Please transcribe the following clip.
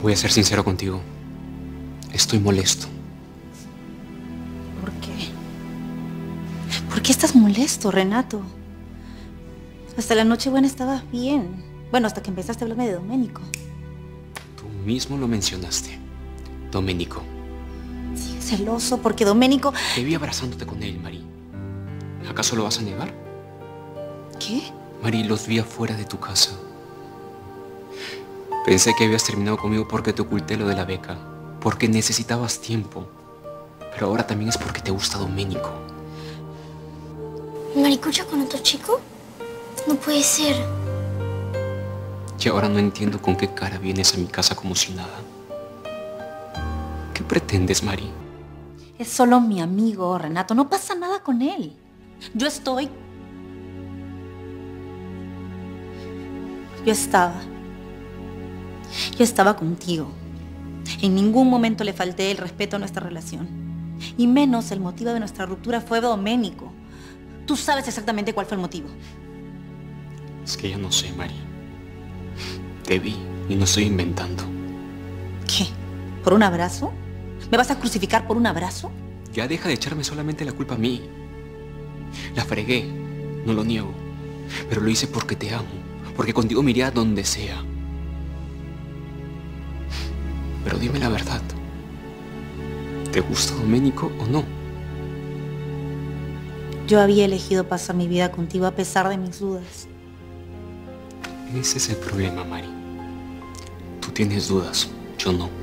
Voy a ser sincero contigo. Estoy molesto. ¿Por qué? ¿Por qué estás molesto, Renato? Hasta la Nochebuena estabas bien. Bueno, hasta que empezaste a hablarme de Doménico. Tú mismo lo mencionaste. Doménico. Sigues celoso porque Doménico... Te vi abrazándote con él, Mari. ¿Acaso lo vas a negar? ¿Qué? Mari, los vi afuera de tu casa. Pensé que habías terminado conmigo porque te oculté lo de la beca. Porque necesitabas tiempo. Pero ahora también es porque te gusta Doménico. ¿Maricucha con otro chico? No puede ser. Y ahora no entiendo con qué cara vienes a mi casa como si nada. ¿Qué pretendes, Mari? Es solo mi amigo, Renato. No pasa nada con él. Yo estaba contigo. En ningún momento le falté el respeto a nuestra relación. Y menos el motivo de nuestra ruptura fue Doménico. Tú sabes exactamente cuál fue el motivo. Es que ya no sé, Mari. Te vi y no estoy inventando. ¿Qué? ¿Por un abrazo? ¿Me vas a crucificar por un abrazo? Ya deja de echarme solamente la culpa a mí. La fregué, no lo niego. Pero lo hice porque te amo. Porque contigo me iría a donde sea. Pero dime la verdad. ¿Te gusta Doménico o no? Yo había elegido pasar mi vida contigo a pesar de mis dudas. Ese es el problema, Mari. Tú tienes dudas, yo no.